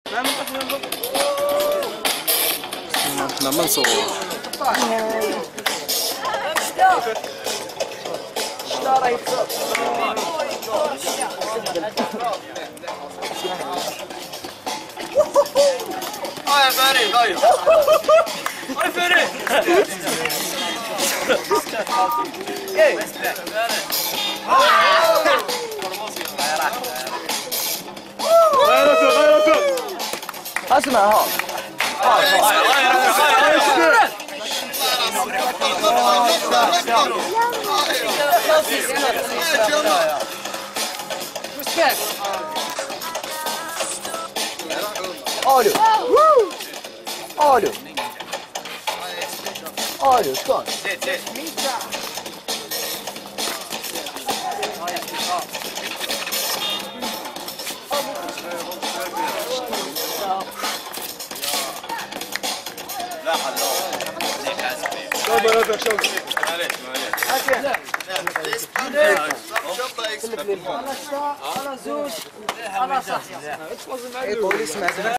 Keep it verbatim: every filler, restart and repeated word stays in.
احنا منصور اه يا فريد طيب يا فريد ايه غيرته غيرته اسمع ها الو الو الو شلون؟ زيد زيد لا خلوه زيك عزمي شوف هذا شوف معليش معليش يقول اسمع